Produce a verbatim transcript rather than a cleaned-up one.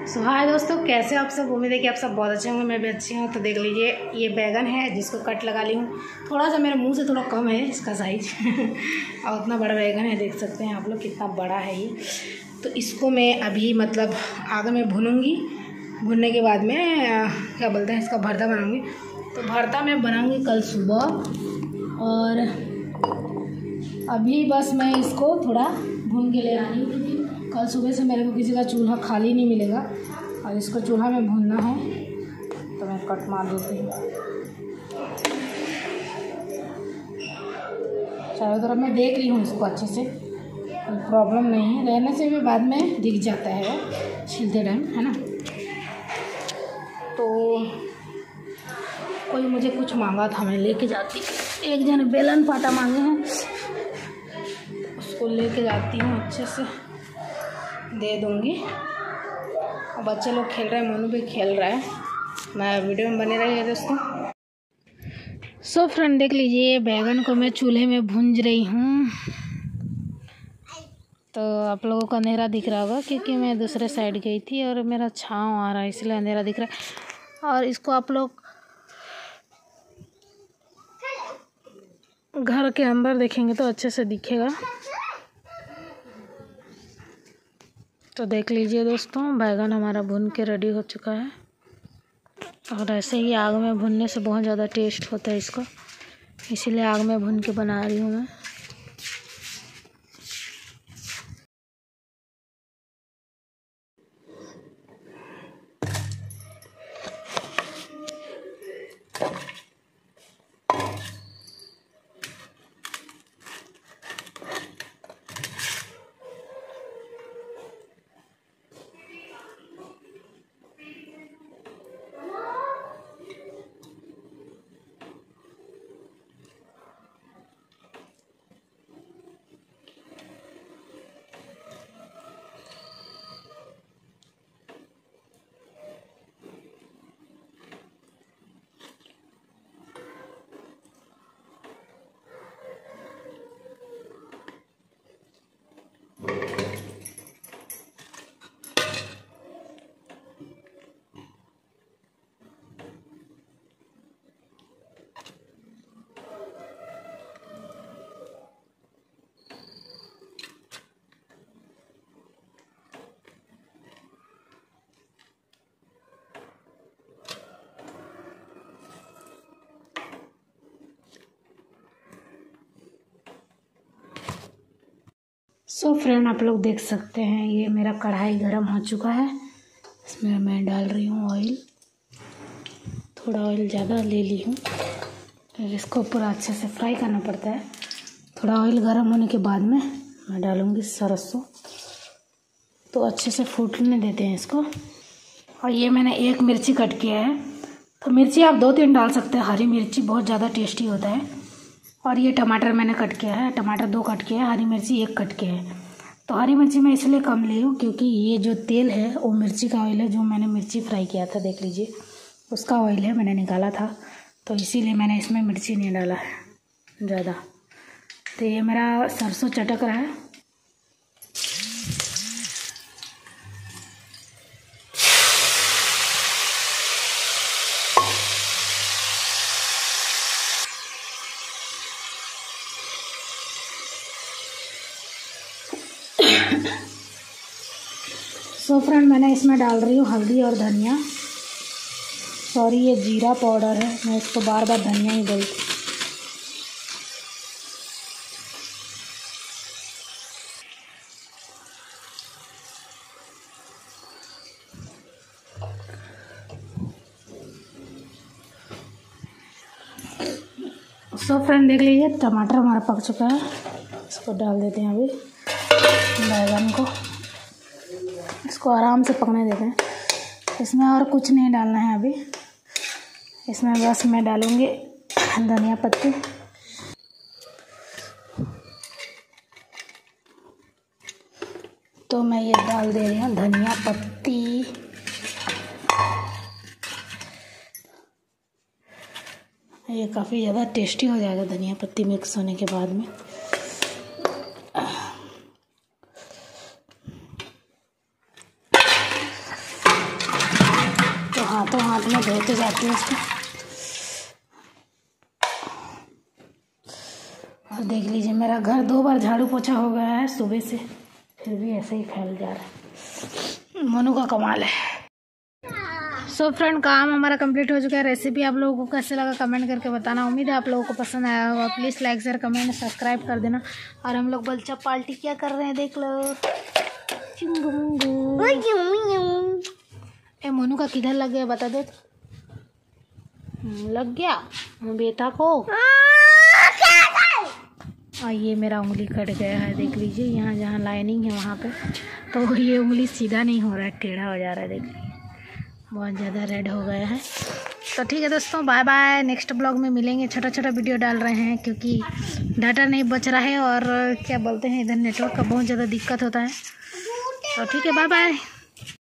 सो हाय दोस्तों, कैसे आप सब। उम्मीद है कि आप सब बहुत अच्छे होंगे, मैं भी अच्छी हूँ। तो देख लीजिए, ये बैगन है जिसको कट लगा ली हूँ। थोड़ा सा मेरे मुंह से थोड़ा कम है इसका साइज और उतना बड़ा बैगन है, देख सकते हैं आप लोग कितना बड़ा है ये। तो इसको मैं अभी मतलब आगे में भूनूँगी। भुनने के बाद में क्या बोलते हैं, इसका भरता बनाऊँगी। तो भरता मैं बनाऊँगी कल सुबह, और अभी बस मैं इसको थोड़ा भून के ले आई हूँ। कल सुबह से मेरे को किसी का चूल्हा खाली नहीं मिलेगा और इसको चूल्हा में भूनना है। तो मैं कट मार देती हूँ। चारों तरफ मैं देख रही हूँ इसको अच्छे से, कोई प्रॉब्लम नहीं है। रहने से भी बाद में दिख जाता है छीलते टाइम, है ना। तो कोई मुझे कुछ मांगा था, मैं लेके जाती। एक जन बेलन पाटा मांगे हैं, उसको लेके जाती हूँ, अच्छे से दे दूँगी। और बच्चे लोग खेल रहे हैं, मनु भी खेल रहा है। मैं वीडियो में बने रही है दोस्तों। सो फ्रेंड देख लीजिए, बैगन को मैं चूल्हे में भूंज रही हूँ। तो आप लोगों को अंधेरा दिख रहा होगा क्योंकि मैं दूसरे साइड गई थी और मेरा छाँव आ रहा है, इसलिए अंधेरा दिख रहा है। और इसको आप लोग घर के अंदर देखेंगे तो अच्छे से दिखेगा। तो देख लीजिए दोस्तों, बैगन हमारा भुन के रेडी हो चुका है। और ऐसे ही आग में भुनने से बहुत ज़्यादा टेस्ट होता है इसका, इसीलिए आग में भुन के बना रही हूँ मैं। सो so फ्रेंड आप लोग देख सकते हैं, ये मेरा कढ़ाई गरम हो चुका है। इसमें मैं डाल रही हूँ ऑयल। थोड़ा ऑयल ज़्यादा ले ली हूँ, फिर इसको पूरा अच्छे से फ्राई करना पड़ता है। थोड़ा ऑयल गरम होने के बाद में मैं डालूँगी सरसों। तो अच्छे से फूटने देते हैं इसको। और ये मैंने एक मिर्ची कट किया है, तो मिर्ची आप दो तीन डाल सकते हैं। हरी मिर्ची बहुत ज़्यादा टेस्टी होता है। और ये टमाटर मैंने कट किया है, टमाटर दो कट किया है, हरी मिर्ची एक कट किया है। तो हरी मिर्ची मैं इसलिए कम ली हूँ क्योंकि ये जो तेल है वो मिर्ची का ऑयल है, जो मैंने मिर्ची फ्राई किया था, देख लीजिए उसका ऑयल है, मैंने निकाला था। तो इसीलिए मैंने इसमें मिर्ची नहीं डाला है ज़्यादा। तो ये मेरा सरसों चटक रहा है। सो फ्रेंड मैंने इसमें डाल रही हूँ हल्दी और धनिया। सॉरी, ये जीरा पाउडर है, मैं इसको बार बार धनिया ही बोलती। सो फ्रेंड देख लीजिए, टमाटर हमारा पक चुका है। इसको डाल देते हैं अभी बैगन को, इसको आराम से पकने देते हैं। इसमें और कुछ नहीं डालना है अभी। इसमें बस मैं डालूँगी धनिया पत्ती। तो मैं ये डाल दे रही हूँ धनिया पत्ती। ये काफ़ी ज़्यादा टेस्टी हो जाएगा धनिया पत्ती मिक्स होने के बाद में। हाथों हाथ में धोते जाती हूँ उसको। और देख लीजिए मेरा घर दो बार झाड़ू पोछा हो गया है सुबह से, फिर भी ऐसे ही फैल जा रहा है। मोनू का कमाल है। सो so फ्रेंड, काम हमारा कंप्लीट हो चुका है। रेसिपी आप लोगों को कैसे लगा कमेंट करके बताना। उम्मीद है आप लोगों को पसंद आया होगा। Please like share comment subscribe कर देना। और हम लोग बलचा पार्टी क्या कर रहे हैं देख लो। चिंगू मुंगू। ए मोनू का किधर लग गया बता दे। लग गया बेटा को। और ये मेरा उंगली कट गया है, देख लीजिए यहाँ जहाँ लाइनिंग है वहाँ पे, तो ये उंगली सीधा नहीं हो रहा है, टेढ़ा हो जा रहा है। देख लीजिए बहुत ज़्यादा रेड हो गया है। तो ठीक है दोस्तों, बाय बाय। नेक्स्ट ब्लॉग में मिलेंगे। छोटा छोटा वीडियो डाल रहे हैं क्योंकि डाटा नहीं बच रहा है और क्या बोलते हैं इधर नेटवर्क का बहुत ज़्यादा दिक्कत होता है। तो ठीक है, बाय बाय।